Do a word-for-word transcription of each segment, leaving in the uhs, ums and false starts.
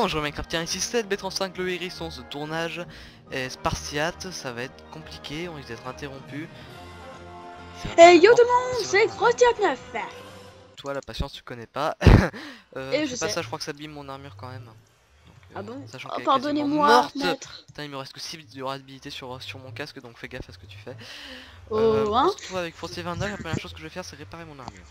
bonjour Minecraft, tiens ici sept B trente-cinq, le hérisson, ce tournage est spartiate, ça va être compliqué, on risque d'être interrompu. Hey yo tout le monde, c'est Frosty neuf. Toi la patience tu connais pas. euh, Et je je sais pas sais. ça, je crois que ça abîme mon armure quand même. Donc, euh, Ah bon? Sachant Oh, qu'elle est quasiment pardonnez-moi, morte. maître. Putain, il me reste que six de durabilité sur, sur mon casque, donc fais gaffe à ce que tu fais. Oh, Euh, hein? on se retrouve avec Frosty vingt-neuf, la première chose que je vais faire c'est réparer mon armure.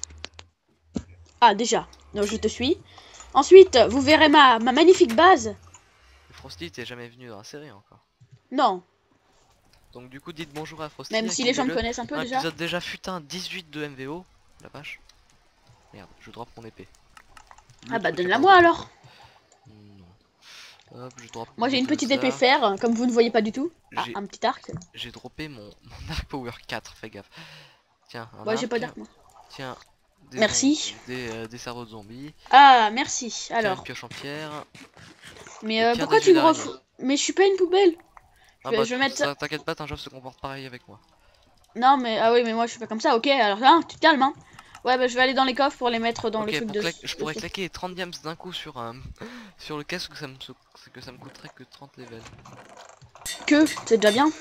Ah déjà, donc je te suis. Ensuite, vous verrez ma, ma magnifique base. Et Frosty t'es jamais venu dans la série encore. Non, Donc du coup dites bonjour à Frosty. même si les gens me accueillez-le. connaissent un peu Un déjà. épisode déjà futain dix-huit de M V O. La vache. Merde, je drop mon épée. Le Ah bah truc à donne-la pas moi dropper, alors. quoi. Non. Hop, je drop Moi mon j'ai une épée au petite épée hasard. fer, comme vous ne voyez pas du tout. Ah, J'ai un petit arc. j'ai droppé mon, mon arc power quatre, fais gaffe. Tiens, un Ouais, j'ai arc. pas d'arc moi. Tiens, des, Merci. des, euh, des cerveaux de zombies. Ah, merci. Tiens, une Alors. pioche en pierre. Mais Et euh, tiens, pourquoi des yeux tu me d'araignée. refous? Mais je suis pas une poubelle. Je Ah vais, bah, je vais mettre... ça, t'inquiète pas, Tinjoff se comporte pareil avec moi. Non mais... Ah oui, mais moi je suis pas comme ça. Ok, alors là, tu te calmes, hein. Ouais, bah je vais aller dans les coffres pour les mettre dans le Ok, truc pour de... cla... je pourrais claquer les trente diams d'un coup sur un... sur le casque, que ça, me... que ça me coûterait que trente levels. Que, c'est déjà bien.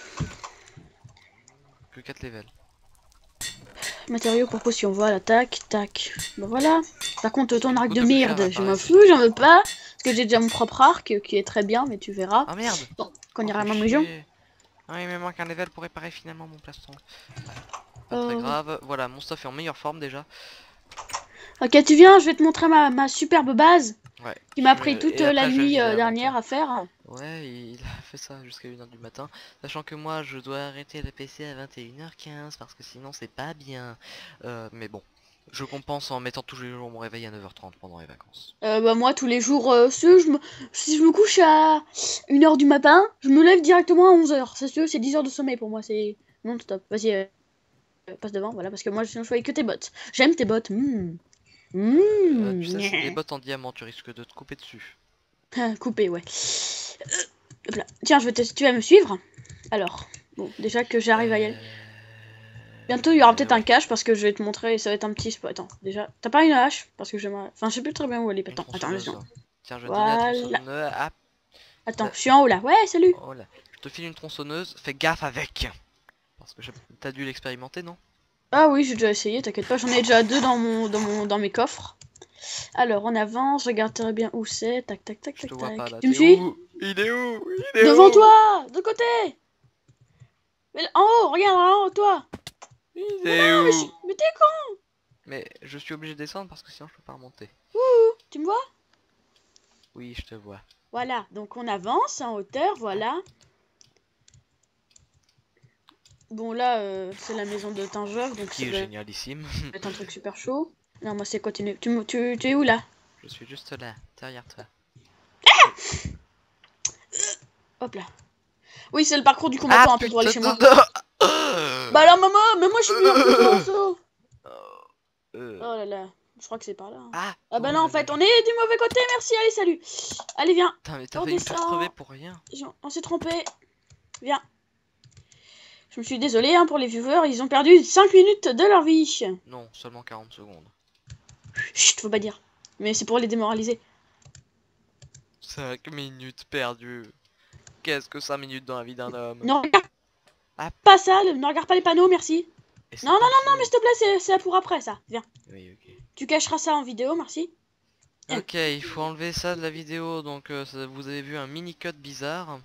Que quatre levels. Matériaux pour potion, voilà, tac, tac. Bah voilà. Par contre, ton Il me arc coûte de plus cher à merde, je m'en réparer, fous, j'en veux pas. Parce que j'ai déjà mon propre arc, qui est très bien, mais tu verras. Ah merde. Bon, quand on Oh, ira à fait ma maison. chier. Ah, il me manque un level pour réparer finalement mon plastron. Pas très Euh... grave. Voilà, mon stuff est en meilleure forme déjà. Ok, tu viens, je vais te montrer ma, ma superbe base. Ouais. Qui m'a Je... pris toute Et euh, la après, je vais le nuit vider euh, avant, dernière tiens. à faire. Ouais, il a fait ça jusqu'à une heure du matin. Sachant que moi, je dois arrêter le P C à vingt et une heures quinze parce que sinon, c'est pas bien. Euh, mais bon. Je compense en mettant tous les jours mon réveil à neuf heures trente pendant les vacances. Euh, bah moi, tous les jours, euh, si, je me... si je me couche à une heure du matin, je me lève directement à onze heures. C'est sûr, c'est dix heures de sommeil pour moi, c'est non stop. Vas-y, euh, passe devant, voilà, parce que moi, sinon, je voyais que tes bottes. J'aime tes bottes. Mmh. Mmh. Euh, tu sais, c'est des bottes en diamant, tu risques de te couper dessus. Coupé, ouais. Euh, hop là. Tiens, je vais te... tu vas me suivre. Alors, bon, déjà que j'arrive à y aller. Euh... Bientôt, il y aura peut-être ouais. un cache parce que je vais te montrer, ça va être un petit spot. Attends, déjà, t'as pas une hache parce que j'aimerais. Enfin, je sais plus très bien où elle est. Une Attends, attends, tronçonneuse. laisse-moi. Tiens, je vais te donner la Voilà. tronçonneuse. Ah, Attends, je suis en haut là. Ouais, salut. oh là. Je te file une tronçonneuse, fais gaffe avec. Parce que je... t'as dû l'expérimenter, non? Ah oui, j'ai déjà essayé, t'inquiète pas, j'en ai déjà deux dans mon, dans mon, dans mes coffres. Alors, on avance, regarde très bien où c'est. Tac, tac, tac, Je tac, te vois tac. pas là. Tu me T'es suis? où? Il est où? Il est Devant où? toi, de côté. Mais en haut, regarde en haut, toi. Il Mais est non, mais, je... où? mais t'es con. Mais je suis obligé de descendre parce que sinon je peux pas remonter. Ouh, tu me vois? Oui, je te vois. Voilà, donc on avance en hauteur, voilà. Bon là, euh, c'est la maison de Tinjoff, donc Qui ça est va génialissime. être un truc super chaud. Non, moi c'est continuer. Tu, me- tu, tu es où là? Je suis juste là, derrière toi. Hop là. Oui, c'est le parcours du combattant Ah un peu pour aller putain chez moi. de... Bah alors maman, mais moi je suis meilleur que toi, so. Euh, Oh là là, je crois que c'est par là. Hein. Ah, Ah bah oh non, en là fait, là. on est du mauvais côté, merci, allez, salut. Allez, viens. Putain, mais t'as On failli me faire descend. crever pour rien. On s'est trompé. Viens. Je me suis désolé hein, pour les viewers, ils ont perdu cinq minutes de leur vie. Non, seulement quarante secondes. Chut, faut pas dire. Mais c'est pour les démoraliser. cinq minutes perdues. Qu'est-ce que cinq minutes dans la vie d'un homme? Ne regarde Ah, pas ça, ne regarde pas les panneaux, merci. et Non, non, non, non, parfait. mais s'il te plaît, c'est pour après ça. Viens. Oui, ok. Tu cacheras ça en vidéo, merci. Ok, il faut enlever ça de la vidéo, donc euh, ça- vous avez vu un mini code bizarre.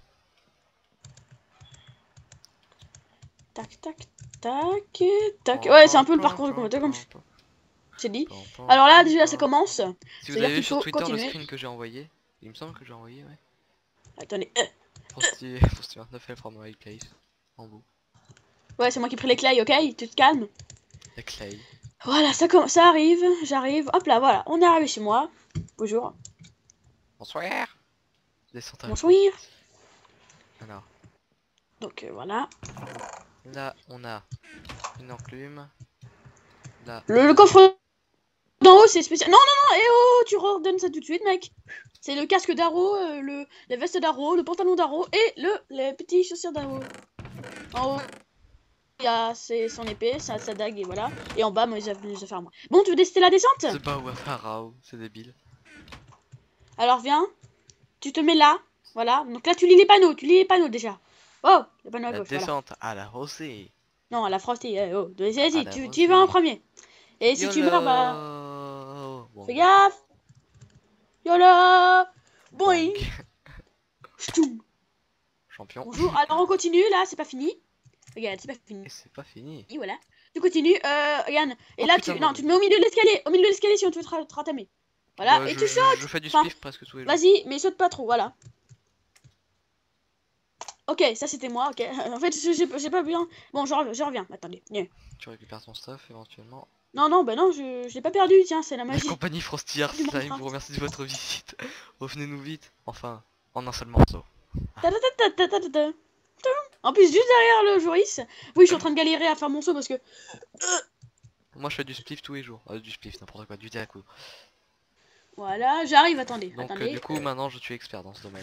Tac, tac, tac, tac. Ouais, c'est un peu le parcours du combattant comme je t'ai dit. Alors là, déjà, ça commence. Si vous avez vu sur Twitter continuer. le screen que j'ai envoyé, il me semble que j'ai envoyé, ouais. Attendez. Euh. Frosty, Frosty vingt-neuf L from my place, en bout. Ouais, c'est moi qui ai pris les clays, ok? Tu te calmes. La clay. Voilà, ça, ça arrive, j'arrive. Hop là, voilà, on est arrivé chez moi. Bonjour. Bonsoir. Descente à Bonsoir. Alors, Donc euh, voilà. là on a une enclume. Là, Le, le coffre d'en haut, c'est spécial. Non, non, non, eh oh, tu redonnes ça tout de suite, mec. C'est le casque d'Arrow, euh, le, la veste d'Arrow, le pantalon d'Arrow et le, les petits chaussures d'Arrow. En haut, il y a ses, son épée, sa, sa dague et voilà. Et en bas, moi, ils venu se faire moi. Bon, tu veux tester la descente? c'est pas Wafarao, c'est débile. Alors viens. tu te mets là. Voilà. Donc là, tu lis les panneaux. Tu lis les panneaux déjà. Oh, les panneaux à La gauche. Voilà. descente à la rosée. Non, la frosty. eh, oh, vas-y, À vas-y, la tu, tu y vas en rosée. premier. Et si tu meurs, bah. YOLO. Bon, Fais gaffe. YOLO. Boing. donc, Ch'toum. champion. Bonjour. Alors on continue là, c'est pas fini. Regarde, c'est pas fini. Et c'est pas fini. Et voilà. Tu continues, euh, Yann. Et Oh, là, putain, tu, non, non, tu te mets au milieu de l'escalier. Au milieu de l'escalier si on te veut te te ratamer. Voilà. Bah, Et je, tu je- sautes. je fais du Enfin, spliff presque tous les jours. vas-y, mais saute pas trop. Voilà. Ok, ça c'était moi. Ok. En fait, j'ai j'ai pas bien. Bon, je, rev- je reviens. Attendez. Yeah. Tu récupères ton stuff éventuellement. Non, non, bah non, je, je l'ai pas perdu. Tiens, c'est la La magie. compagnie Frosty Art Du Slime Minecraft. vous remercie de votre visite. Revenez-nous vite. Enfin, en un seul morceau. Ta ta ta ta ta ta ta. En plus, juste derrière le Joris. Oui, je suis en train de galérer à faire mon saut parce que. Moi je fais du spliff tous les jours. Euh, du spliff, n'importe quoi, du taco. Voilà, j'arrive. Attendez. Donc euh, attendez. du coup maintenant je suis expert dans ce domaine.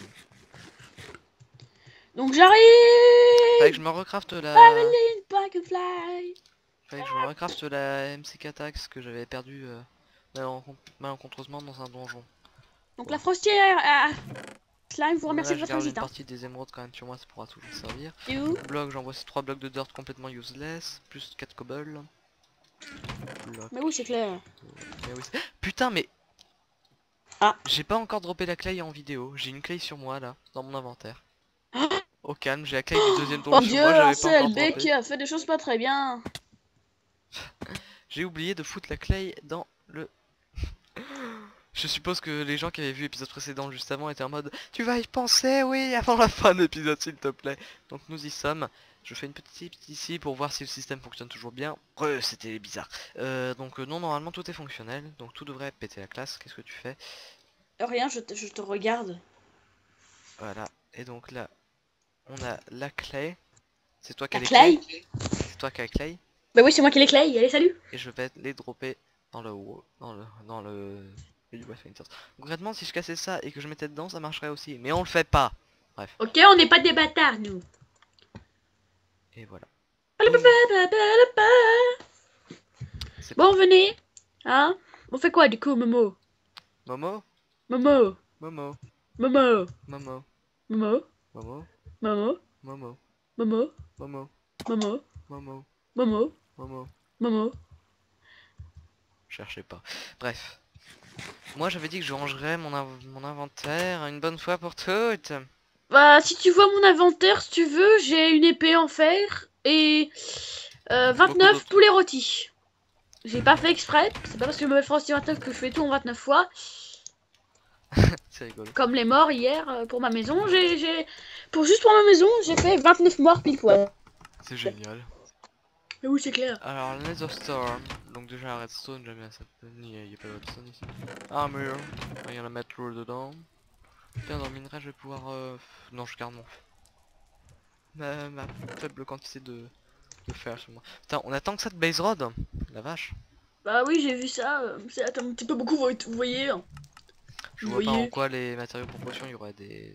Donc j'arrive. Fallait que je me recrafte la... Traveling back and fly. Fallait que je me recrafte la M C quatre Axe que j'avais perdu euh, malencon- malencontreusement dans un donjon. Donc la frostière. Ah, Slime, vous Là, remercie de je votre garde une visite. Hein. partie des émeraudes quand même sur moi, ça pourra toujours servir. Et où? Bloc, j'envoie ces trois blocs de dirt complètement useless, plus quatre cobble. Bloc. Mais oui, c'est clair. Mais oui, c'est- Putain mais... Ah. J'ai pas encore droppé la clay en vidéo, j'ai une clay sur moi là, dans mon inventaire. Ah. Au calme, j'ai la clay du deuxième Oh donjon sur Dieu, moi, j'avais c'est pas encore L B droppé. qui a fait des choses pas très bien. J'ai oublié de foutre la clay dans le... Je suppose que les gens qui avaient vu l'épisode précédent juste avant étaient en mode tu vas y penser, oui, avant la fin de l'épisode s'il te plaît. Donc nous y sommes. Je fais une petite ici pour voir si le système fonctionne toujours bien. Re, c'était bizarre. Euh, donc euh, non, normalement tout est fonctionnel. Donc tout devrait péter la classe. Qu'est-ce que tu fais? Rien, je te, je te regarde. Voilà. Et donc là, on a la clay. C'est toi qui as La les clay? clays. C'est toi qui as la clay. Bah oui, c'est moi qui les clay. Allez, salut. Et je vais les dropper dans le... Dans le... Dans le... Concrètement, si je cassais ça et que je mettais dedans, ça marcherait aussi. Mais on le fait pas. Bref. Ok, on n'est pas des bâtards, nous. Et voilà. C'est Bon, venez. Hein? On fait quoi du coup, Momo? Momo, Momo. Momo, Momo. Momo, Momo. Momo, Momo. Momo, Momo. Momo, Momo. Momo, Momo. Momo. Momo. Cherchez pas. Bref. Moi j'avais dit que je rangerais mon, inv mon inventaire une bonne fois pour toutes. Bah, si tu vois mon inventaire, si tu veux, j'ai une épée en fer et euh, vingt-neuf poulets rôtis. J'ai pas fait exprès, c'est pas parce que je me fais Frosty vingt-neuf que je fais tout en vingt-neuf fois. C'est rigolo. Comme les morts hier euh, pour ma maison, j'ai, j'ai... Pour juste pour ma maison, j'ai fait vingt-neuf morts pile poil. C'est génial. Mais oui, c'est clair. Alors, Nether Storm. Donc, déjà, la redstone, j'aime bien ça. Il n'y a pas de redstone ici. Armure. Il y en a mettre l'eau dedans. Tiens, dans le minerai, je vais pouvoir. Euh... Non, je garde mon. Ma, ma faible quantité de... de fer sur moi. Putain, on attend que ça de base rod. La vache. Bah oui, j'ai vu ça. euh, C'est un petit peu beaucoup, vous vous voyez. Hein. Je Vous vois pas en voyez. quoi les matériaux pour potion, il y aurait des.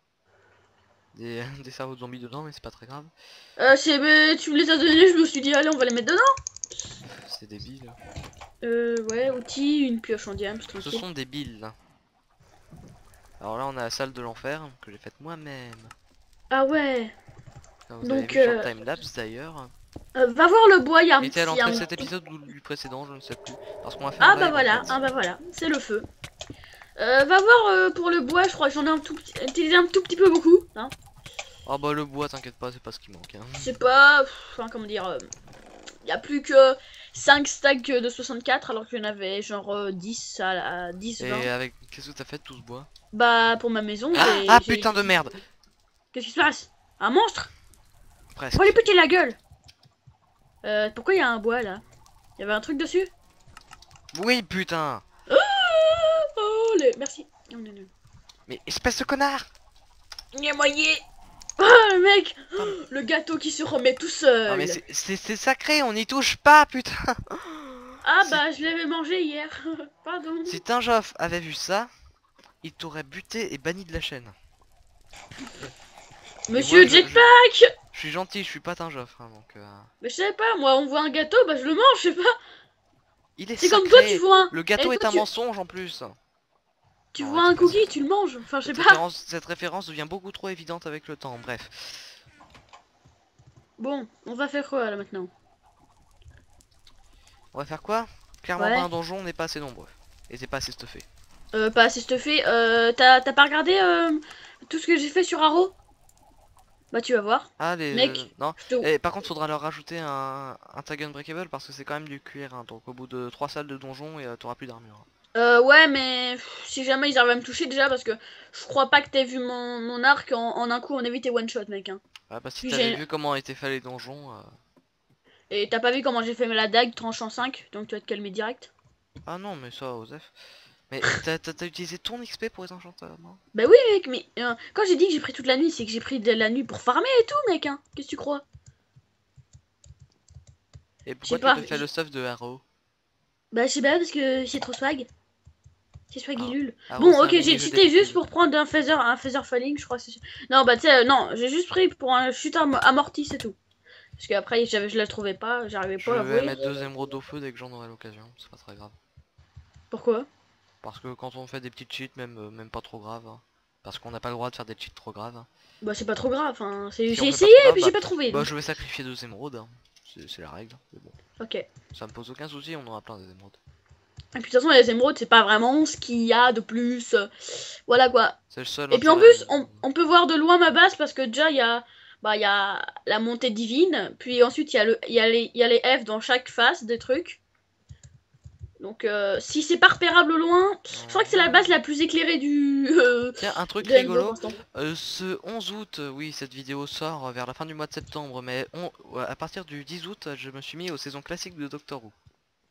Des, des cerveaux de zombies dedans, mais c'est pas très grave. Euh, c'est, mais tu me les as donnés, je me suis dit, allez, on va les mettre dedans. C'est débile. Euh, ouais, outils, une pioche en diamant, Ce tranquille. sont des billes. Alors là, on a la salle de l'enfer que j'ai faite moi-même. Ah ouais. Vous Donc, avez vu euh, sur timelapse d'ailleurs. Euh, va voir le bois, il y a un Il était à petit... l'entrée de un- cet épisode ou du précédent, je ne sais plus. Parce qu'on a fait Ah un bah live, voilà, en fait. ah bah voilà, c'est le feu. Euh, va voir euh, pour le bois, je crois que j'en ai un tout petit, utilisé un tout petit peu beaucoup. Hein. Ah bah le bois, t'inquiète pas, c'est pas ce qui manque. Hein. C'est pas... Enfin, comment dire... Il y a plus que cinq stacks de soixante-quatre alors qu'il y en avait genre euh, dix à, à dix, vingt. Et avec... Qu'est-ce que t'as fait de tout ce bois? Bah pour ma maison, Ah, j'ai... ah j'ai- putain de merde. Qu'est-ce qui se passe? Un monstre? Presque. Oh, lui péter la gueule. Euh, pourquoi il y a un bois là? Il y avait un truc dessus? Oui putain. Oh, les... Merci. Non, non, non. Mais espèce de connard. Moyen. Oh le mec, oh, le gâteau qui se remet tout seul. Non mais c'est- c'est c'est sacré, on n'y touche pas putain. Ah si- bah je l'avais mangé hier. Pardon. Si Tinjoff avait vu ça, il t'aurait buté et banni de la chaîne. Monsieur moi, je- Jetpack. Je suis gentil, je suis pas Tinjoff, hein, donc... Euh... Mais je sais pas, moi on voit un gâteau, bah je le mange, je sais pas. Il est C'est sacré. comme toi tu vois un... Le gâteau Et est toi, un tu- mensonge en plus. Tu Non, vois ouais, un c'est cookie, facile. tu le manges. Enfin, je sais Cette pas. référence, cette référence devient beaucoup trop évidente avec le temps, bref. Bon, on va faire quoi là maintenant? On va faire quoi? Clairement pas Ouais. un donjon, on n'est pas assez nombreux. Et c'est pas assez stuffé. Euh, pas assez stuffé. Euh, t'as t'as pas regardé euh, tout ce que j'ai fait sur Arrow? Bah, tu vas voir. Ah les... euh, Mec, non. je te... Et par contre faudra leur rajouter un, un tag unbreakable parce que c'est quand même du cuir. Hein. Donc au bout de trois salles de donjon, et euh, t'auras plus d'armure. Euh, ouais, mais pff, si jamais ils arrivent à me toucher déjà, parce que je crois pas que t'aies vu mon, mon arc en, en un coup, on évite one shot, mec. Hein. Ah bah si Puis t'avais j'ai... vu comment étaient faits les donjons... euh, Et t'as pas vu comment j'ai fait la dague tranche en cinq, donc tu vas te calmer direct. Ah non mais ça, Osef. Mais t'as t'as utilisé ton X P pour les enchanteurs, non? Bah oui, mec, mais euh, quand j'ai dit que j'ai pris toute la nuit, c'est que j'ai pris de la nuit pour farmer et tout, mec. Hein. Qu'est-ce que tu crois? Et Je sais pourquoi tu pas. te fais le j'ai- stuff de Arrow? Bah, je sais pas, parce que c'est trop swag. C'est Ah, swagilule. Arrow Bon, c'est ok, un j'ai mini-jeu cheaté juste d'épicule. pour prendre un phaser, un phaser falling, je crois. que c'est- Non, bah, tu sais, euh, non, j'ai juste pris pour un chute am- amorti, c'est tout. Parce qu'après, j'avais, je la trouvais pas, j'arrivais Je pas à vais l'avouer. mettre deux émeraudes au feu dès que j'en aurai l'occasion, c'est pas très grave. Pourquoi? Parce que quand on fait des petites cheats, même, euh, même pas trop graves, hein, parce qu'on n'a pas le droit de faire des cheats trop graves. Hein. Bah, c'est pas trop grave, hein. c'est- Si on J'ai fait pas essayé trop et grave, puis bah, j'ai pas trouvé. bah donc. je vais sacrifier deux émeraudes, hein. C'est la règle, mais bon. Ok. Et Ça me pose aucun souci, on aura plein des émeraudes. puis, de toute façon, les émeraudes, c'est pas vraiment ce qu'il y a de plus. euh, Voilà quoi. C'est le seul Et puis en intérêt. plus, on, on peut voir de loin ma base parce que déjà, il y a, bah, il y a la montée divine. Puis ensuite, il y, a le, il y, a les- il y a les F dans chaque face des trucs. Donc, euh, si c'est pas repérable au loin, je crois que c'est la base la plus éclairée du. Euh, Tiens, un truc de N B O pour rigolo, l'instant. euh, ce onze août, euh, oui cette vidéo sort euh, vers la fin du mois de septembre, mais on, ouais, à partir du dix août, euh, je me suis mis aux saisons classiques de Doctor Who.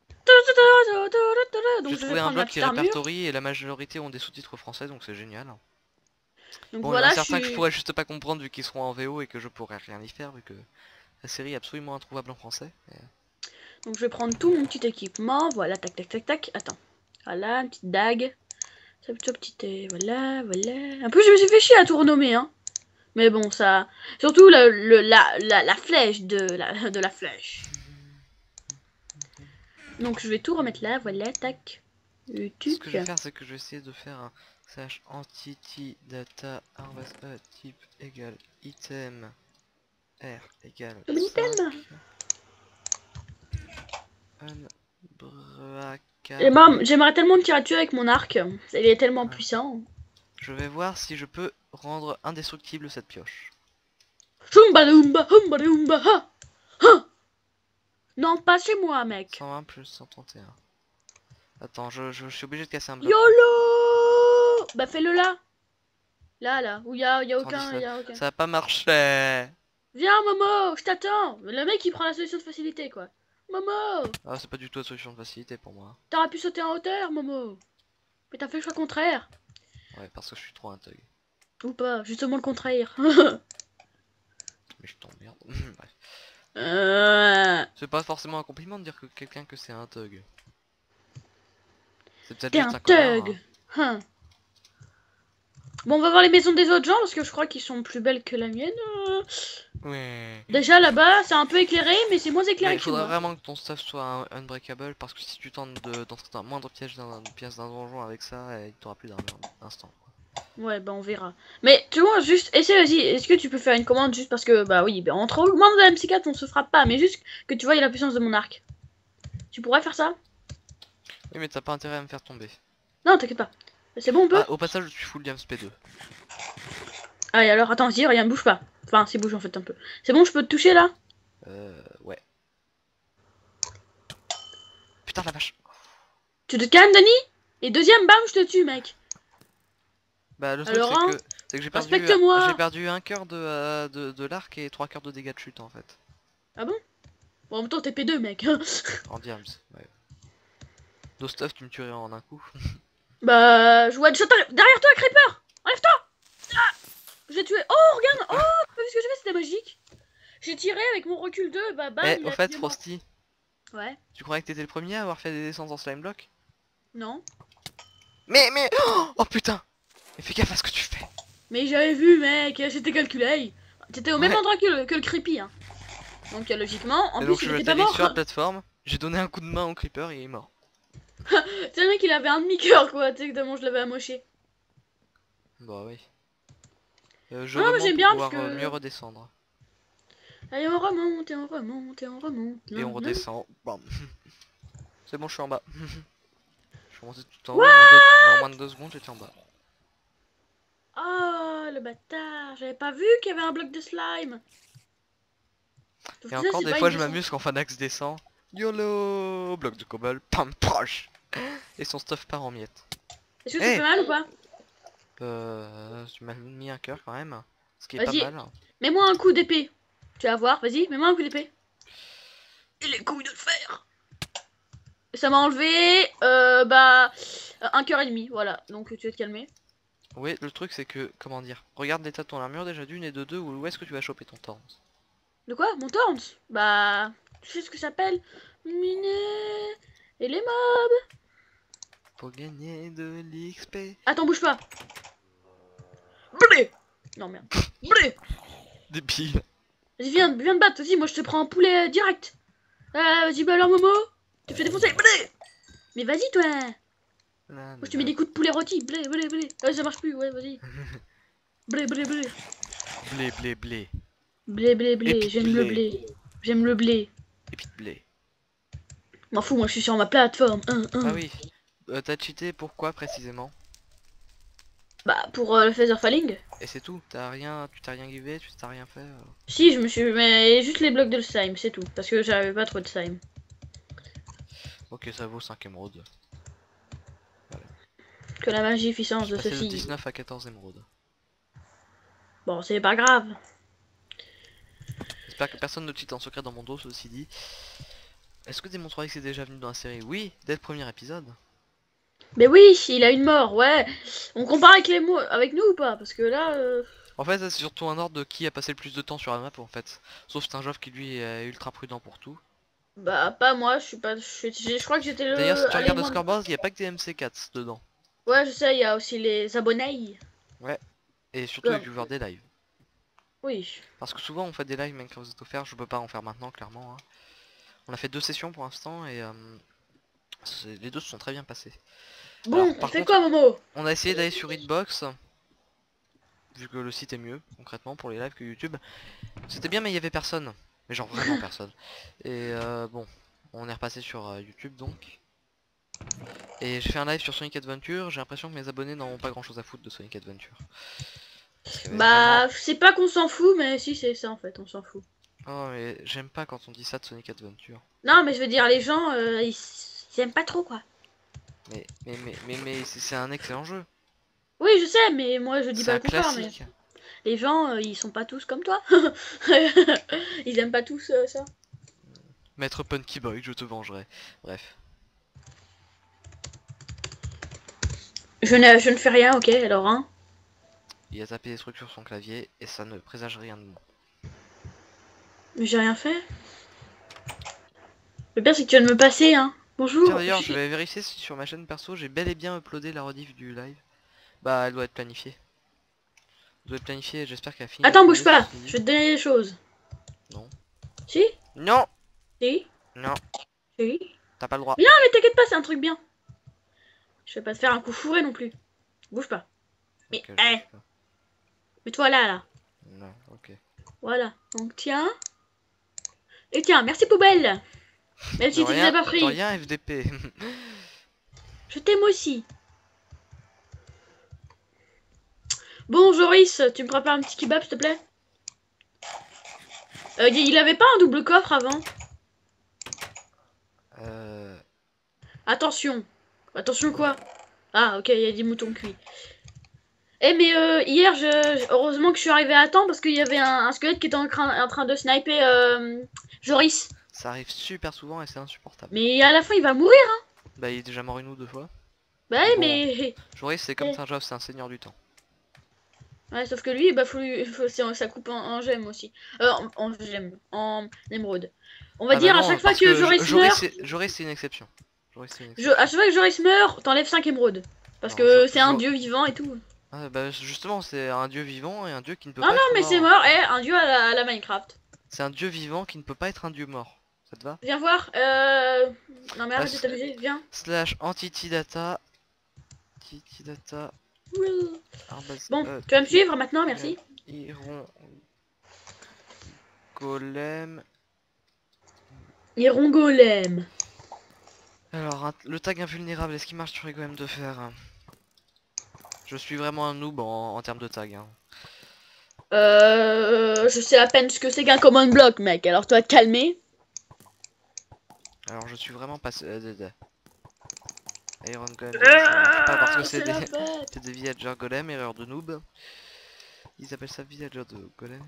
Donc J'ai je vais trouvé un prendre ma blog qui petite armure. répertorie et la majorité ont des sous-titres français, donc c'est génial. Donc Bon, il y en a voilà, je certains que je suis. pourrais juste pas comprendre vu qu'ils seront en V O et que je pourrais rien y faire vu que la série est absolument introuvable en français. mais- Donc je vais prendre tout mon petit équipement. Voilà, tac, tac, tac, tac. Attends. Voilà, une petite dague. Ça, ça, petite. euh, Voilà, voilà. Un peu, je me suis fait chier à tout renommer, hein. Mais bon, ça. Surtout le, le- la, la, la flèche de la, de la flèche. Donc je vais tout remettre là, voilà, tac. Le Ce que tuc. je vais faire, c'est que je vais essayer de faire un slash entity data harvest a type égale item r égale Le item. cinq. Et Unbreakable. bam, j'aimerais tellement me tirer dessus avec mon arc. Il est tellement Ah. puissant. Je vais voir si je peux rendre indestructible cette pioche. Shumbalumba, humbalumba, ha, ha. Non, pas chez moi, mec. cent vingt plus cent trente et un. Attends, je, je, je suis obligé de casser un bloc. YOLO. Bah fais-le là. Là, là, où il y a, y a aucun, cent dix-neuf. y a aucun. Ça a pas marché. Viens, Momo, je t'attends. Le mec, il prend la solution de facilité, quoi. Momo, Ah, c'est pas du tout la solution de facilité pour moi. t'aurais pu sauter en hauteur, Momo. Mais t'as fait le choix contraire. Ouais, parce que je suis trop un thug. Ou pas, justement le contraire. Mais je t'emmerde. Bref. euh... C'est pas forcément un compliment de dire que quelqu'un que c'est un thug. C'est peut-être T'es juste un un connard. thug. Hein. Hein. Bon, on va voir les maisons des autres gens parce que je crois qu'ils sont plus belles que la mienne. Euh, Ouais. Déjà là-bas, c'est un peu éclairé, mais c'est moins Mais éclairé il que chez faudrait moi. vraiment que ton stuff soit un unbreakable parce que si tu tentes de d'entrer dans un moindre piège d'un pièce d'un donjon avec ça, il t'aura plus d'un instant. Ouais, bah on verra. Mais tu vois, juste, essaie, vas-y, est-ce que tu peux faire une commande juste parce que, bah oui, bah, entre augmente de la M C quatre, on se frappe pas, mais juste que tu vois la puissance de mon arc. Tu pourrais faire ça? Oui, mais t'as pas intérêt à me faire tomber. Non, t'inquiète pas. C'est bon, on peut? Ah, au passage, je suis full Diams P deux. Allez, alors, attends, vas-y, rien, bouge pas. Enfin, si, bouge en fait un peu. C'est bon, je peux te toucher là? Euh, ouais. Putain, la vache. Tu te calmes, Denis? Et deuxième, bam, je te tue, mec. Bah, le truc, Alors, hein, c'est que, c'est que j'ai perdu, respecte-moi. j'ai perdu un cœur de, euh, de, de l'arc et trois cœurs de dégâts de chute en fait. Ah bon? Bon, en même temps, t'es P deux, mec. En Diams, ouais. No stuff, tu me tuerais en un coup. Bah, je one shot derrière toi, Creeper. Enlève-toi. Ah, je l'ai tué. Oh, regarde. Oh, t'as vu ce que j'ai fait? C'était magique. J'ai tiré avec mon recul deux, bah bam. Eh, il au a fait, il est mort. Frosty, Ouais. tu croyais que t'étais le premier à avoir fait des descentes en slime block? Non. Mais, mais, oh, oh putain. Mais fais gaffe à ce que tu fais. Mais j'avais vu, mec. J'étais calculé. T'étais au même Ouais. endroit que le, que le creepy, hein. Donc, euh, logiquement, en Et plus, donc il je était pas atterris mort. sur la plateforme, j'ai donné un coup de main au creeper et il est mort. C'est le mec, il avait un demi-cœur, quoi. Tu sais, tellement je l'avais amoché. Bah oui. Euh, je Ah non, mais remonte j'aime pour bien pouvoir parce euh, que... mieux redescendre. Allez, on remonte et on remonte et on remonte. Et Non, on non. redescend. Bam. C'est bon, je suis en bas. Je suis remonté tout en haut What? et en moins de, et en moins de deux secondes j'étais en bas. Oh, le bâtard. J'avais pas vu qu'il y avait un bloc de slime. Sauf Et que ça, encore c'est des pas fois une je descente. m'amuse quand Fanax descend. YOLO, bloc de cobble, pam proche. Et son stuff part en miettes. Est-ce que ça Eh fait mal ou pas? Euh, tu m'as mis un cœur quand même, ce qui est pas Vas-y, mal. mets-moi un coup d'épée. Tu vas voir, vas-y, mets-moi un coup d'épée. Il est couilles de le faire. Ça m'a enlevé, euh, bah, un cœur et demi, voilà. Donc tu vas te calmer. Oui, le truc c'est que, comment dire, regarde l'état de ton armure déjà d'une et de deux, où est-ce que tu vas choper ton torrent? De quoi? Mon torrent? Bah, tu sais ce que ça s'appelle? Miner et les mobs. Pour gagner de l'X P. Attends, bouge pas. Blé. Non, merde. Blé. Débile. Vas-y, viens, viens te battre. Vas-y, moi je te prends un poulet euh, direct. Euh, vas-y, bah alors, Momo. Tu te fais défoncer. Blé. Mais vas-y, toi. Là, Moi je te mets des coups de poulet rôti. Blé, blé, blé. Ah, ça marche plus, ouais, vas-y. Blé, blé, blé. Blé, blé, blé. Blé, blé, blé. Épique J'aime le blé. blé. J'aime le blé. Épique blé. M'en fous, moi je suis sur ma plateforme. Un, un. Ah oui. Euh, T'as cheaté pourquoi précisément? Bah, pour euh, le Feather Falling. Et c'est tout, t'as rien, tu t'as rien givé, tu t'as rien fait. euh. Si, je me suis. Mais juste les blocs de slime, c'est tout. Parce que j'avais pas trop de slime. Ok, ça vaut cinq émeraudes. Que la magie Je puissance suis de passé de ceci. dix-neuf à quatorze émeraudes. Bon, c'est pas grave. J'espère que personne ne cheat en secret dans mon dos, ceci dit. Est-ce que Démon trois X est déjà venu dans la série? Oui, dès le premier épisode. Mais oui, il a une mort, ouais. On compare avec les mots avec nous ou pas? Parce que là. Euh... En fait, c'est surtout un ordre de qui a passé le plus de temps sur la map en fait. Sauf Stinjoff qui lui est ultra prudent pour tout. Bah, pas moi, je suis pas. Je, suis- je crois que j'étais le. D'ailleurs, si tu allez, regardes le moins- scoreboard, il n'y a pas que des M C quatre dedans. Ouais, je sais, il y a aussi les abonnés. Ouais. Et surtout les Comme- viewers des lives. Oui. Parce que souvent on fait des lives Minecraft vous êtes offert, je peux pas en faire maintenant clairement. hein. On a fait deux sessions pour l'instant et euh, c'est- les deux se sont très bien passées. Bon, Alors, on par fait contre, quoi, Momo? on a essayé d'aller sur Hitbox, vu que le site est mieux concrètement pour les lives que YouTube. C'était bien mais il y avait personne, mais genre vraiment personne. Et euh, bon, on est repassé sur euh, YouTube donc. Et j'ai fait un live sur Sonic Adventure, j'ai l'impression que mes abonnés n'ont pas grand chose à foutre de Sonic Adventure. Parce qu'il y avait Bah, vraiment- c'est pas qu'on s'en fout, mais si, c'est ça en fait, on s'en fout. Oh mais j'aime pas quand on dit ça de Sonic Adventure. Non, mais je veux dire, les gens, euh, ils, ils aiment pas trop quoi. Mais mais mais mais, mais c'est c'est un excellent jeu. Oui, je sais, mais moi je dis C'est pas un le contraire, mais classique. les gens, euh, ils sont pas tous comme toi. Ils aiment pas tous euh, ça. Maître Punky Boy, je te vengerai. Bref. Je ne, je ne fais rien, ok, alors, hein. Il a tapé des trucs sur son clavier et ça ne présage rien de bon. Mais j'ai rien fait. Le pire, c'est que tu viens de me passer, hein. Bonjour. Tiens d'ailleurs, je suis- je vais vérifier si sur ma chaîne perso j'ai bel et bien uploadé la rediff du live. Bah, elle doit être planifiée. Elle doit être planifiée et j'espère qu'elle a fini. Attends, bouge d'uploader, pas, ceci dit. je vais te donner des choses. Non. Si? Non. Si? Non. Si? T'as pas le droit. Viens, mais t'inquiète pas, c'est un truc bien. Je vais pas te faire un coup fourré non plus. Bouge pas. Mais, Ok, je eh, sais pas. mets-toi là, là. Non, ok. Voilà. Donc, tiens. Et tiens, merci poubelle. Même si De tu les rien, as pas de pris. rien F D P. Je t'aime aussi. Bon, Joris, tu me prépares un petit kebab, s'il te plaît? euh, Il avait pas un double coffre avant? euh... Attention. Attention quoi? Ah, ok, il y a des moutons cuits. Eh, mais euh, hier, je... heureusement que je suis arrivé à temps parce qu'il y avait un, un squelette qui était en train, en train de sniper euh, Joris. Ça arrive super souvent et c'est insupportable. Mais à la fin, il va mourir, hein? Bah, il est déjà mort une ou deux fois. Bah, Mais bon. mais... Joris, c'est comme Eh. Saint-Job, c'est un seigneur du temps. Ouais, sauf que lui, bah, faut lui... faut... c'est- ça coupe en, en gemme aussi. Euh, en, en gemme, en émeraude. On va Ah dire bah à non, chaque fois parce que Joris Joris, meurt... c'est- Joris, c'est une exception. Joris, c'est une Je... exception. À chaque fois que Joris meurt, t'enlèves cinq émeraudes. Parce Non, que Jo- c'est un Jo- dieu vivant et tout. Ah, bah justement, c'est un dieu vivant et un dieu qui ne peut Non, pas non, être mais c'est mort. mort. Eh, un dieu à la, à la Minecraft. C'est un dieu vivant qui ne peut pas être un dieu mort. Ça te va? Viens voir. Euh... Non mais arrête de t'amuser, viens. Slash entity data. Entity data. Oui. arrobase, Bon, euh, tu vas me suivre maintenant, merci. Iron golem. Iron golem. Alors, un- le tag invulnérable, est-ce qu'il marche sur les golems de fer? Je suis vraiment un noob en, en termes de tag. Hein. Euh, je sais à peine ce que c'est qu'un command block, mec. Alors toi, te calmer. Alors, je suis vraiment pas... euh, de- de- Iron golem, ça marche pas parce que c'est des... c'est des villagers golem, erreur de noob. Ils appellent ça villager de golem.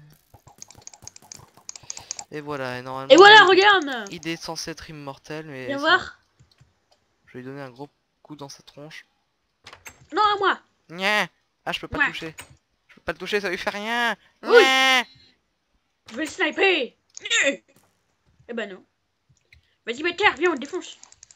Et voilà, et normalement... Et voilà, il, regarde. il est censé être immortel, mais... Viens sinon, voir. je vais lui donner un gros coup dans sa tronche. Non, à moi. Nya. Ah, je peux pas Ouais. le toucher. Je peux pas le toucher, ça lui fait rien. Oui. Nya. Je vais le sniper. Eh ben non. Vas-y, mec, viens, on le défonce.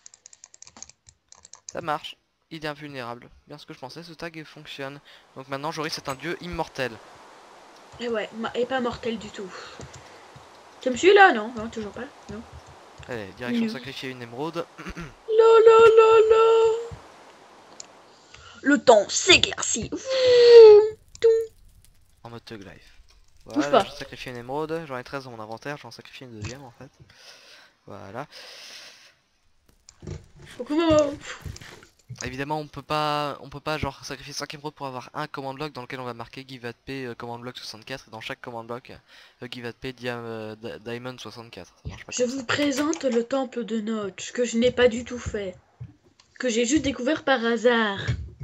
Ça marche. Il est invulnérable. Bien ce que je pensais, ce tag il fonctionne. Donc maintenant, Joris c'est un dieu immortel. Et ouais, et pas mortel du tout. Tu me suis là? Non, non, toujours pas. Non. Allez, direction Non. sacrifier une émeraude. La la la la. Le temps s'éclaircit. En mode Thug Life. Bouge Voilà, pas. je sacrifie une émeraude. J'en ai treize dans mon inventaire, j'en sacrifie une deuxième en fait. Voilà. Coucou Momo. Évidemment, on peut pas on peut pas genre sacrifier cinq émeraudes pour avoir un command block dans lequel on va marquer give at pay euh, command block soixante-quatre et dans chaque command block euh, give at pay dia euh, diamond soixante-quatre. Ça marche pas Je comme vous ça. présente le temple de Notch, que je n'ai pas du tout fait. Que j'ai juste découvert par hasard.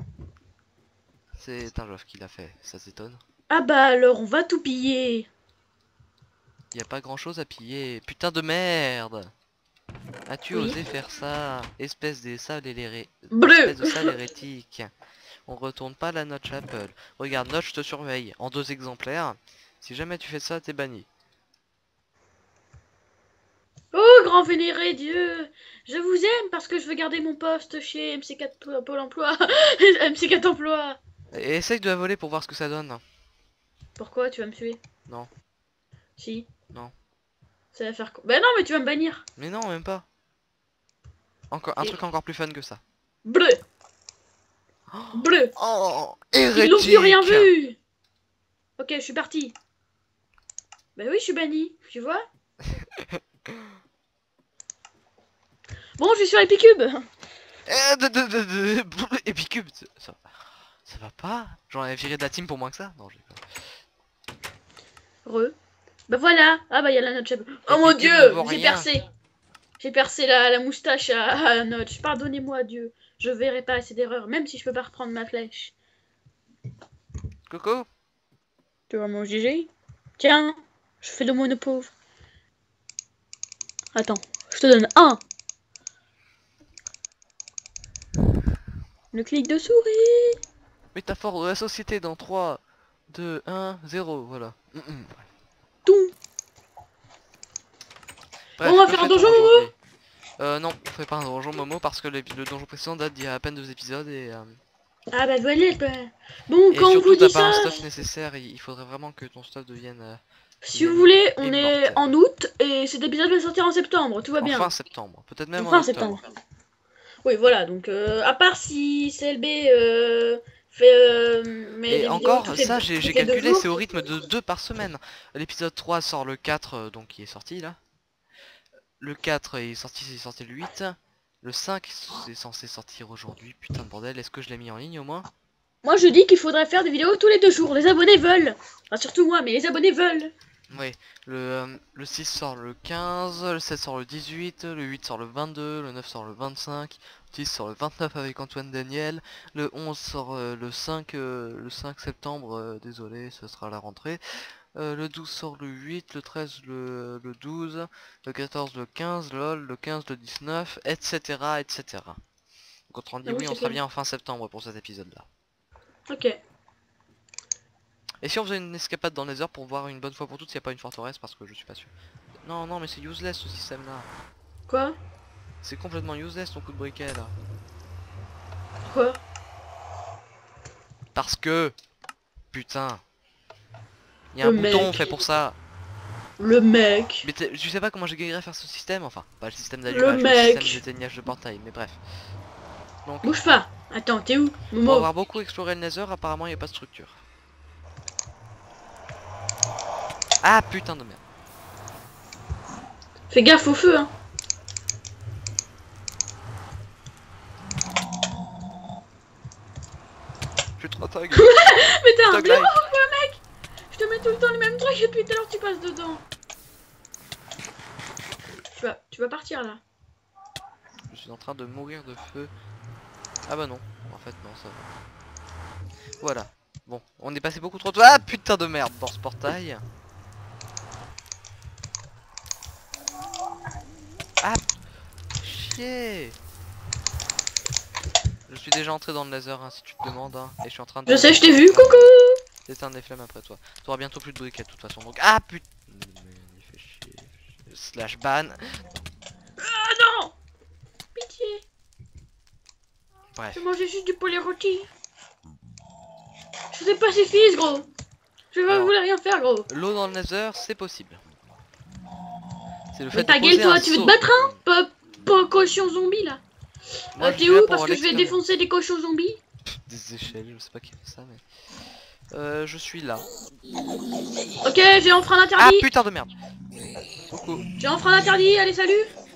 C'est un Joff qui l'a fait, ça s'étonne. Ah bah alors, on va tout piller. Y a pas grand chose à piller. Putain de merde! As-tu Oui. osé faire ça? Espèce des sales et les ré... Bleu. Espèce de sale hérétique. On retourne pas la Notch Apple. Regarde, Notch te surveille en deux exemplaires. Si jamais tu fais ça, t'es banni. Oh, grand vénéré Dieu. Je vous aime parce que je veux garder mon poste chez M C quatre Pôle emploi. M C quatre emploi. Et essaye de la voler pour voir ce que ça donne. Pourquoi tu vas me tuer? Non. Si. Non. Ça va faire quoi? Bah non, mais tu vas me bannir. Mais non, même pas. Encore un Et- truc encore plus fun que ça. Bleu. Bleu. Oh, Ils n'ont hérétique! plus rien vu. Ok, je suis parti. Bah oui, je suis banni. Tu vois? Bon, je suis sur Epicube. Eh, de- de- de- de- Epicube, ça, ça va pas? J'en ai viré de la team pour moins que ça? Non, j'ai pas. Re. Bah voilà. Ah bah il y a la Notch. Oh mon Epicube dieu, ne vaut j'ai rien. percé. J'ai percé la, la moustache à, à Notch. Pardonnez-moi Dieu. Je verrai pas assez d'erreurs, même si je peux pas reprendre ma flèche. Coco? Tu vois mon G G? Tiens, je fais le mono pauvre. Attends, je te donne un. Le clic de souris. Métaphore de la société dans trois, deux, un, zéro, voilà. Mm -mm. Tout. Bref, On va que faire un fait-on donjon, aujourd'hui? Momo? Euh non, on fait pas un donjon Momo parce que le, le donjon précédent date d'il y a à peine deux épisodes et... Euh... Ah bah voilà. Bah. Bon, Et quand on surtout vous t'as dit pas un ça, stuff nécessaire, il il faudrait vraiment que ton stuff devienne... Euh, si vous devienne voulez, on est immortel. en août et cet épisode va sortir en septembre. Tout va En bien. fin septembre, peut-être même En en fin octobre. septembre. Oui, voilà. Donc, euh, à part si C L B euh, fait euh, met Et des encore, vidéos toutes les- ça j'ai toutes j'ai les deux calculé, jours. c'est au rythme de deux par semaine. L'épisode trois sort le quatre, euh, donc qui est sorti là. Le quatre est sorti, c'est sorti le huit. Le cinq c'est censé sortir aujourd'hui. Putain de bordel, est-ce que je l'ai mis en ligne au moins? Moi, je dis qu'il faudrait faire des vidéos tous les deux jours. Les abonnés veulent. Enfin, surtout moi, mais les abonnés veulent. Oui, le, euh, le six sort le quinze, le sept sort le dix-huit, le huit sort le vingt-deux, le neuf sort le vingt-cinq, le dix sort le vingt-neuf avec Antoine Daniel, le onze sort euh, le cinq, euh, le cinq septembre, euh, désolé, ce sera la rentrée, euh, le douze sort le huit, le treize le, le douze, le quatorze le quinze, lol, le quinze le dix-neuf, et cetera et cetera. Donc autrement dit, Ah oui, oui, on c'est sera clair. bien en fin septembre pour cet épisode-là. Ok. Et si on faisait une escapade dans les heures pour voir une bonne fois pour toutes s'il n'y a pas une forteresse, parce que je suis pas sûr. Non, non, mais c'est useless ce système là. Quoi? C'est complètement useless ton coup de briquet là. Quoi? Parce que... Putain. Il y a un Le bouton mec. fait pour ça. Le mec. Mais tu sais pas comment j'ai galéré à faire ce système, enfin, pas le système Le d'allumage, le, mec. système d'éteignage de portail, mais bref. Donc, Bouge pas. Attends, t'es où, pour Momo? avoir beaucoup exploré le Nether, apparemment il n'y a pas de structure. Ah putain de merde. Fais gaffe au feu, hein. Je suis trop thug. Mais t'es un Thug blaireau, life. quoi, mec. Je te mets tout le temps les mêmes trucs et depuis tout à l'heure tu passes dedans. Tu vas, tu vas partir là. Je suis en train de mourir de feu. Ah bah non, en fait non, ça va. Voilà. Bon, on est passé beaucoup trop de... Ah putain de merde dans ce portail. Ah chier. Je suis déjà entré dans le laser, hein, si tu te demandes, hein, et je suis en train de... Je sais, je t'ai vu, coucou. C'est un des flammes après toi. T'auras bientôt plus de briquettes de toute façon, donc... Ah putain. Il fait chier. Slash ban. Ah non. Pitié. Bref. Je mangeais juste du poulet rôti. Je suis pacifiste, gros. Je ne Alors, voulais rien faire, gros. L'eau dans le nether, c'est possible. C'est le fait Mais de ta poser gueule, toi, un tu veux te seau. battre, hein? Pas, pas cochon zombie, là. Moi, Euh, je T'es suis là où? pour Parce avoir que je vais l'expérience. défoncer des cochons zombies. Des échelles, je sais pas qui fait ça, mais... Euh, je suis là. Ok, j'ai enfreint Ah l'interdit. putain de merde. Coucou. J'ai enfreint l'interdit, allez, salut.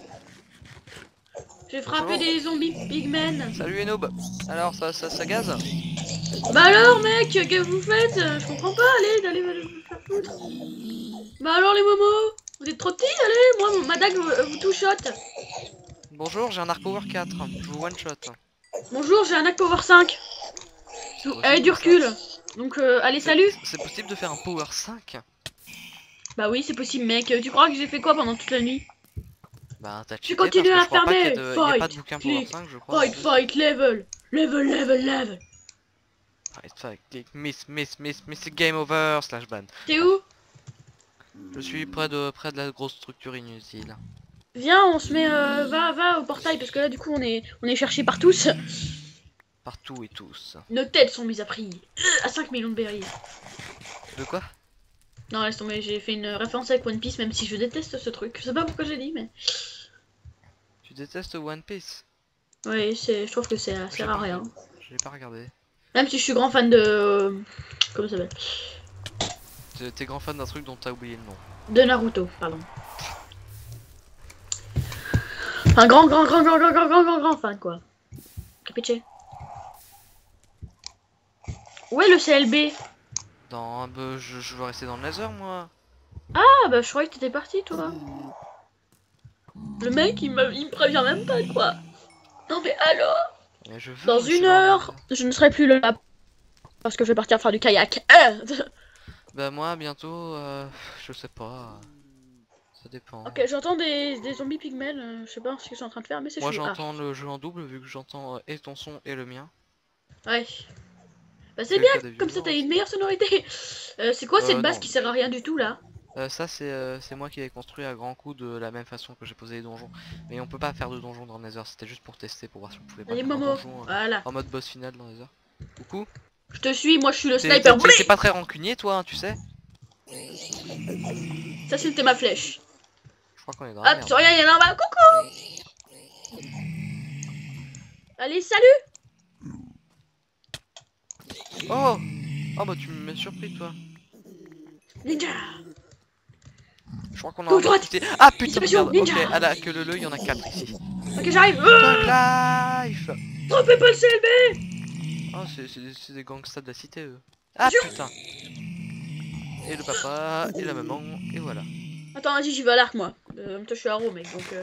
J'ai frappé Bonjour. des zombies pigmen. Salut Enob. Alors, ça, ça, ça gaze? Bah alors, mec, qu'est-ce que vous faites? Je comprends pas, allez, d'aller vous faire foutre. Bah alors, les momos, vous êtes trop petits, allez, moi, ma dague vous, vous tout-shot. Bonjour, j'ai un arc power quatre. Je vous one shot. Bonjour, j'ai un hack power cinq. Avec du recul. Donc, euh, allez, salut. C'est possible de faire un power cinq? Bah oui, c'est possible, mec. Tu crois que j'ai fait quoi pendant toute la nuit? Bah t'as Je cheaté continue parce que à je crois pas qu'il y, a farmer. de... il y a pas de Fight, bouquin power click, cinq, je crois. fight, fight, level. Level, level, level. Fight, fight, click, miss, miss, miss, miss, game over, slash ban. T'es où? Je suis près de près de la grosse structure inutile. Viens, on se met, euh, va, va au portail parce que là, du coup, on est, on est cherché par tous. Partout et tous. Nos têtes sont mises à prix. Euh, à cinq millions de berries. De quoi? Non, laisse tomber, j'ai fait une référence avec One Piece, même si je déteste ce truc. Je sais pas pourquoi j'ai dit, mais. Tu détestes One Piece? Oui, c'est, je trouve que c'est, J'ai sert à rien. J'ai pas regardé. Même si je suis grand fan de. euh, Comment ça s'appelle? T'es- T'es grand fan d'un truc dont t'as oublié le nom. De Naruto, pardon. Un grand, grand, grand, grand, grand, grand, grand, grand, grand fan, quoi. Capiche. Où est le C L B? Dans... Bah, je, je veux rester dans le laser moi. Ah, bah je croyais que t'étais parti, toi. Le mec, il me, il me prévient même pas, quoi. Non, mais alors? Mais je veux Dans rester une dans le heure, laser. je ne serai plus là. Parce que je vais partir faire du kayak. Euh Bah moi bientôt, euh, je sais pas. Ça dépend. ok, j'entends des, des zombies pygmels. euh, je sais pas ce qu'ils sont en train de faire, mais c'est Moi chelou. Ah, j'entends le jeu en double vu que j'entends euh, et ton son et le mien. ouais. Bah c'est C'est le bien, cas des comme ça viewers t'as une aussi. meilleure sonorité. Euh, c'est quoi Euh, cette base non. qui sert à rien du tout, là? Euh, ça c'est euh, c'est moi qui l'ai construit à grands coups de la même façon que j'ai posé les donjons. Mais on peut pas faire de donjons dans Nether, c'était juste pour tester pour voir si on pouvait pas Allez, faire un Momo. donjon euh, Voilà. en mode boss final dans Nether. Coucou. Je te suis, moi je suis le T'es sniper. t'es- t'es pas très rancunier toi, hein, tu sais. Ça c'était ma flèche. Je crois qu'on est dans la Hop, merde. sur rien, il y en a en bas. Coucou. Allez, salut. Oh. Oh bah tu m'as surpris toi. Ninja. Je crois qu'on a Gauche, un droite. autre côté. Ah putain de Dissipation, merde. Ok, ninja. à la queue le le, il y en a quatre ici. Ok, j'arrive. Thug Euh, life. Trompez pas le C L B. Oh c'est c'est des, c'est des gangsters de la cité eux. Ah Attention. putain. Et le papa, et la maman, et voilà. Attends, vas-y, j'y vais à l'arc, moi. Euh, toi, je suis haro, mec, donc... Euh...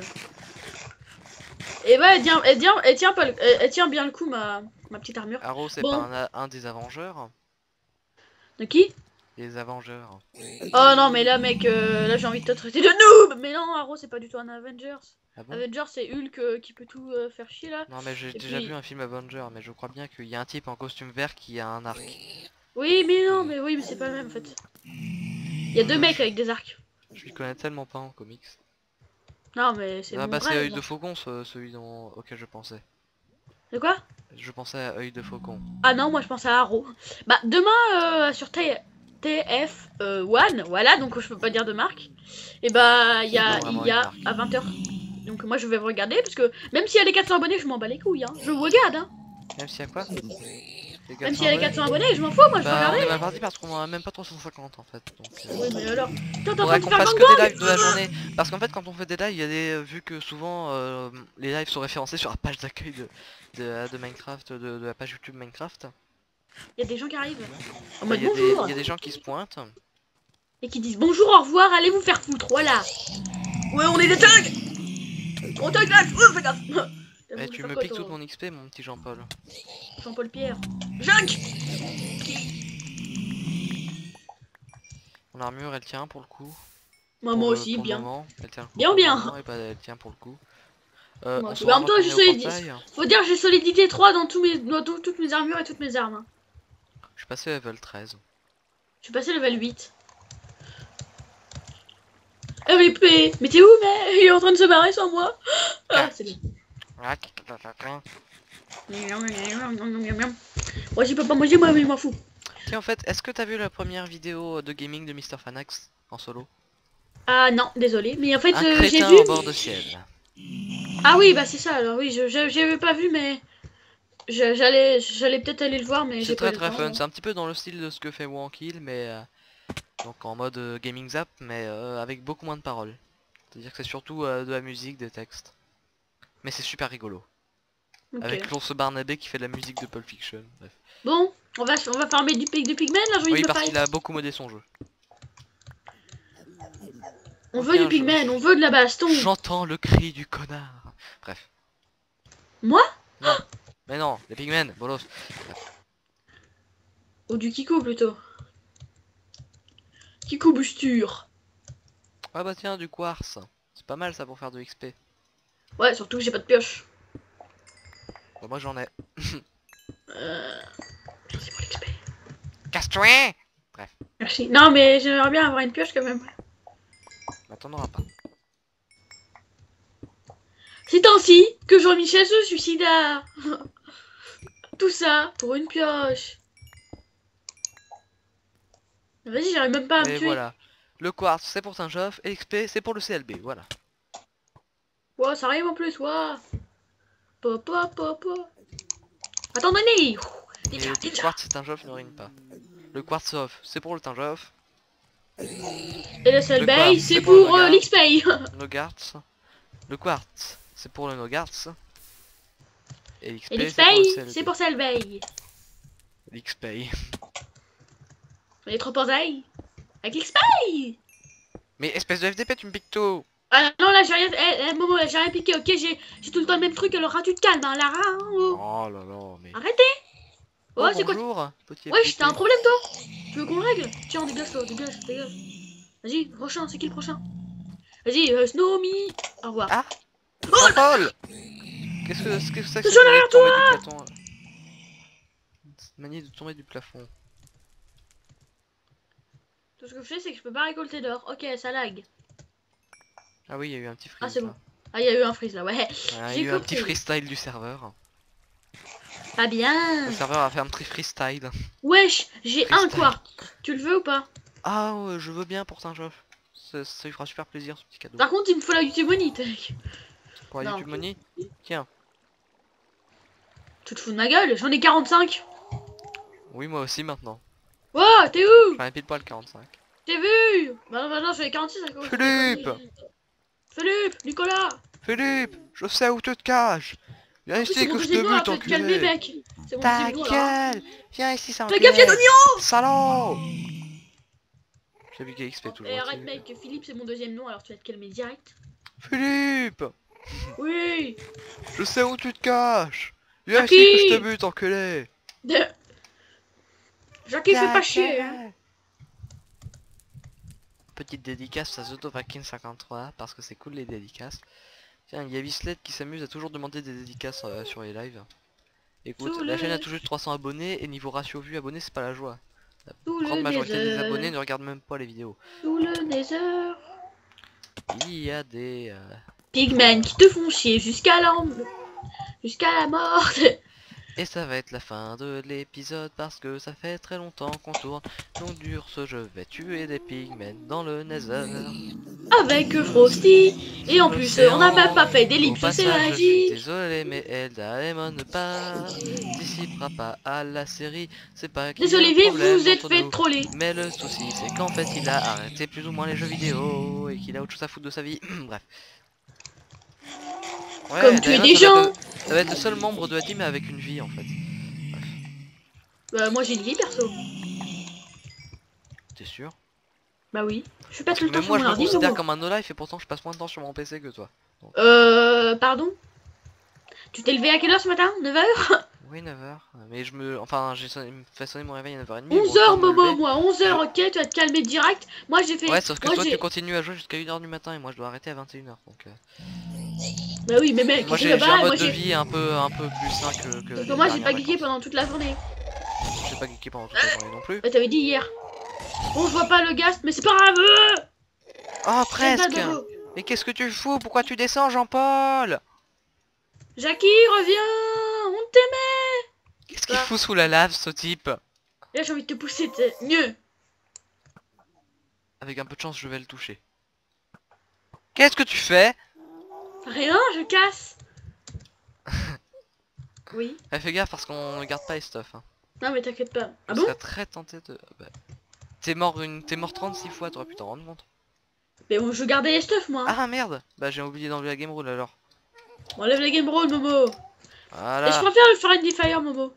Et ouais, elle tient, elle tient, elle tient, pas le- elle, elle tient bien le coup, ma, ma petite armure. Arrow c'est Bon. pas un, un des Avengeurs. De qui? Les Avengeurs. Oh non, mais là, mec, euh, là, j'ai envie de te traiter de noob. Mais non, Arrow, c'est pas du tout un Avengers. Ah bon? Avengers, c'est Hulk euh, qui peut tout euh, faire chier, là. Non mais j'ai Et déjà puis- vu un film Avenger, mais je crois bien qu'il y a un type en costume vert qui a un arc. Oui, mais non, mais oui, mais c'est pas le même, en fait. Il y a deux mecs avec des arcs. Je lui connais tellement pas en comics. Non, mais c'est Ah mon bah c'est rêve. œil de faucon ce- celui dont, auquel je pensais. De quoi? Je pensais à œil de faucon. Ah non, moi, je pense à Arrow. Bah, demain, euh, sur Terre... T F un, voilà, donc je peux pas dire de marque. Et bah, il y a, il y a à vingt heures. Donc moi je vais regarder, parce que même s'il y a les quatre cents abonnés, je m'en bats les couilles, hein. Je regarde, hein. Même s'il y a quoi? Même s'il y a les quatre cents abonnés, je m'en fous, moi je vais Bah, on regarder. est mal parti parce qu'on en a même pas trois cent cinquante en fait. Donc, euh... Oui, mais alors. Attends, t'es en train faudrait de qu'on faire fasse gangbang. que des lives de la journée. Parce qu'en fait, quand on fait des lives, il y a des. euh, Vu que souvent euh, les lives sont référencés sur la page d'accueil de, de, de Minecraft, de, de la page YouTube Minecraft. Il y a des gens qui arrivent. En Bah, mode il y, a des- bonjour. il y a des gens qui se pointent. Et qui disent bonjour, au revoir, allez vous faire foutre, voilà. Ouais, on est des thugs. On thug là, oh, fais gaffe. Eh, tu me piques tout mon X P, mon petit Jean-Paul. Jean-Paul Pierre. Jacques. Mon armure, elle tient pour le coup. Moi, Pour moi le- aussi, pour le bien. moment, elle tient le coup Bien, pour le bien. moment, et bah, elle tient pour le coup. Euh, Moi on aussi. saura Bah, en même temps, j'ai retourner au solidi- portail. Faut dire, j'ai solidité trois dans, tous mes... dans tout- toutes mes armures et toutes mes armes. Hein. Je suis passé level treize. Je suis passé level huit. R I P. Mais t'es où, mais il est en train de se barrer sans moi. Ah, c'est bien. Moi, j'y peux pas manger, moi, mais je m'en fous. Tiens, en fait, est-ce que t'as vu la première vidéo de gaming de Mister Fanax en solo? Ah non, désolé. Mais en fait, Un euh, j'ai crétin vu. au bord de ciel. Ah oui, bah c'est ça. Alors oui, je je- j'avais pas vu, mais je- j'allais j'allais peut-être aller le voir, mais j'ai C'est pas eu très le très temps. fun, c'est un petit peu dans le style de ce que fait Wankill, mais euh, donc en mode euh, gaming zap, mais euh, avec beaucoup moins de paroles. C'est-à-dire que c'est surtout euh, de la musique, des textes. Mais c'est super rigolo. Ok. Avec l'ours Barnabé qui fait de la musique de Pulp Fiction. Bref. Bon, on va on va farmer du pig du pigman là, j'ai envie Oui, de me parce parler. qu'il a beaucoup modé son jeu. On Ok, veut du je- pigman, on veut de la baston. J'entends le cri du connard. Bref. Moi Non. Mais non, les pigmen, bolos. Ou du Kiko plutôt. Kiko busture. Ah bah tiens, du quartz. C'est pas mal ça pour faire de X P. Ouais, surtout que j'ai pas de pioche. Bah, moi j'en ai. Euh... Merci pour l'X P. Casse-toi. Merci. Non mais j'aimerais bien avoir une pioche quand même. Bah t'en auras pas. C'est ainsi que Jean-Michel se suicida. Tout ça pour une pioche. Vas-y, j'arrive même pas à me Et tuer. voilà. Le quartz c'est pour Saint-Joff et X P c'est pour le C L B, voilà. Ouais, ça arrive en plus, ouais. Papa, papa. Attendez, Et déjà, le déjà. quartz c'est Saint-Joff ne rime pas. Le quartz off c'est pour le Saint-Joff. Et le seul Le bay, quartz, c'est c'est pour le pour euh, regard. l'X P. Nogarts. Le quartz c'est pour le Nogarts. Et l'X Et P l'X c'est pour le P, C L B. c'est pour seul bay. L'X P. Les trois portails. Avec l'X P. Mais espèce de F D P tu me piques tout. Ah non, là, j'ai rien. Eh, eh, Momo, là, j'ai rien piqué, ok? J'ai j'ai tout le temps le même truc, alors hein, tu te calmes, hein, Lara. Hein, oh. Oh là là mais... Arrêtez. Oh, Ouais, c'est quoi? bonjour, petit Wesh, F D P. t'as un problème, toi? Tu veux qu'on le règle? Tiens, dégage, toi, dégage, dégage. Vas-y, prochain, c'est qui le prochain? Vas-y, euh, Snowmi. Au revoir. Ah Oh, Jean-Paul. Qu'est-ce que qu'est-ce que c'est que Attention cette manie derrière de tomber du plafond? Cette manie de tomber du plafond. tout ce que je fais, c'est que je peux pas récolter d'or. Ok, ça lag. Ah oui, il y a eu un petit freeze. Ah, c'est là. bon. Ah, il y a eu un freeze là, ouais. Ah, il y J'ai a eu un petit compris. freestyle du serveur. Pas bien. Le serveur a fait un petit freestyle. Wesh, j'ai un Freestyle. quartz. Tu le veux ou pas? Ah ouais, je veux bien pour Saint-Joff. Ça, ça lui fera super plaisir ce petit cadeau. Par contre, il me faut la YouTube Money. Tu Pour la non. YouTube Money. Tiens. te fous de ma gueule? J'en ai quarante-cinq. Oui, moi aussi maintenant. Wow, t'es où? J'en ai pile pas le quarante-cinq. T'es vu? Bah non, bah non, j'en ai quarante-six. à cause- Philippe Philippe, Nicolas. Philippe, je sais où tu te caches. Viens En plus, c'est ici mon que je te deuxième nom, là, bute, tu vas te calmer, enculé. mec. C'est mon Ta deuxième nom, là. gueule. Viens ici, c'est un Ta gueule, viens d'oignon. Salaud. J'ai vu X P toujours. Et arrête, ok. mec, Philippe, c'est mon deuxième nom, alors tu vas te calmer direct. Philippe, Oui. je sais où tu te caches. Viens Jackie. ici que je te bute, enculé. De... Jackie, fais Ta pas chier. gueule. Hein. Petite dédicace à Zotovakin cinquante-trois parce que c'est cool les dédicaces. Tiens, il y a Vislet qui s'amuse à toujours demander des dédicaces euh, sur les lives. Écoute, Sous la le- chaîne a tout juste trois cents abonnés et niveau ratio vue abonnés c'est pas la joie. La Sous grande le majorité des nether. abonnés ne regardent même pas les vidéos. Sous le nether. Il y a des... euh, Pigmen qui te font chier jusqu'à la... jusqu'à la mort. Et ça va être la fin de l'épisode parce que ça fait très longtemps qu'on tourne. Donc dur ce je vais tuer des pigmen dans le nether. Avec Frosty. Et en plus, euh, on n'a même pas fait Au d'ellipse, c'est passage, je suis magique. désolé, mais Elda Lemon ne participera pas à la série. C'est pas qu'il y a Désolé, un Viv, problème vous vous êtes entre fait nous. troller. Mais le souci, c'est qu'en fait, il a arrêté plus ou moins les jeux vidéo et qu'il a autre chose à foutre de sa vie. Bref. Ouais, Comme tuer Diamond, des ça va, gens. être le, ça va être le seul membre de la team avec une vie en fait. Bref. Bah, moi j'ai une vie perso. T'es sûr? Bah oui. Je suis pas Parce tout que le temps même sur moi mon je me ordi, considère Momo. comme un no-life et pourtant je passe moins de temps sur mon P C que toi. Donc. Euh, pardon? Tu t'es levé à quelle heure ce matin? neuf heures? Oui, neuf heures. Mais je me... Enfin, j'ai sonné... fait sonner mon réveil à neuf heures trente. onze Bon, le temps heures, de me Momo, lever. moi. onze heures, Je- ok, tu vas te calmer direct. Moi j'ai fait. Ouais, sauf que moi toi tu j'ai. continues à jouer jusqu'à une heure du matin et moi je dois arrêter à vingt et une heures. Donc, euh, Bah oui, mais mec, moi c'est j'ai pas j'ai un pareil. Moi mode de j'ai. vie un peu un peu plus sain que, que Parce que les moi j'ai dernières pas geeké vacances. pendant toute la journée. J'ai pas geeké pendant toute la journée non plus. Bah t'avais dit hier. Bon, je vois pas le gast, mais c'est pas grave. euh Oh, J'aime pas presque! Doro. Mais qu'est-ce que tu fous? Pourquoi tu descends, Jean-Paul? Jackie, reviens. On t'aimait. Qu'est-ce qu'il Bah, fout sous la lave, ce type? là j'ai envie de te pousser, t'es mieux. Avec un peu de chance, je vais le toucher. Qu'est-ce que tu fais? Rien, je casse. Oui. Eh, fais gaffe parce qu'on ne garde pas les stuff. Hein. Non mais t'inquiète pas. Ah Je bon? serais très tenté de... Bah, t'es mort une... T'es mort trente-six fois, t'aurais pu t'en rendre compte. Mais bon, je gardais les stuff moi. Hein. Ah merde! Bah j'ai oublié d'enlever la game rule alors. Bon, enlève la game roll, Momo. Et je Voilà. préfère le Friendly Fire, Momo.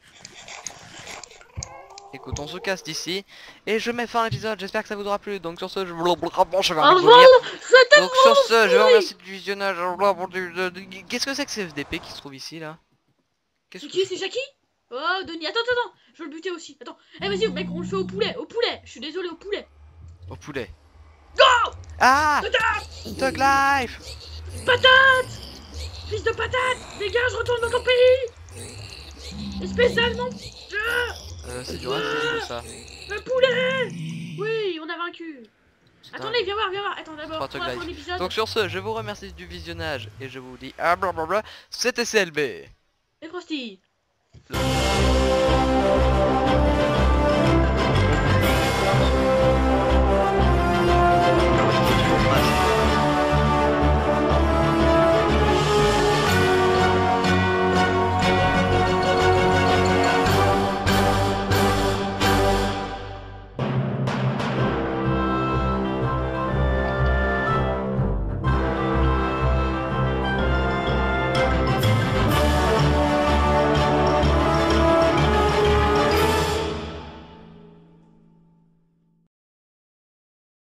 Écoute, on se casse d'ici. Et je mets fin à l'épisode, j'espère que ça vous aura plu. Donc sur ce, je... Bon, je vais Au envie de revoir. vomir. C'était Donc sur ce, je vous remercie du visionnage. Qu'est-ce que c'est que ce F D P qui se trouve ici là? Qu'est-ce C'est que qui? C'est Jackie? Oh, Denis. Attends, attends, attends. Je veux le buter aussi. Attends. Eh, vas-y, mec, on le fait au poulet. Au poulet. Je suis désolé, au poulet. Au poulet. Go! Ah! Thug Life! Patate! Fils de patate! Dégage, retourne dans ton pays! Espèce d'allemand! Ah, Euh, c'est du racisme ça. un poulet! Oui, on a vaincu. C'est Attendez, dingue. viens voir, viens voir. Attends, Pas d'abord, Thug pour Life. un épisode. Donc sur ce, je vous remercie du visionnage et je vous dis ah blablabla, c'était C L B. Et Frosty. Le-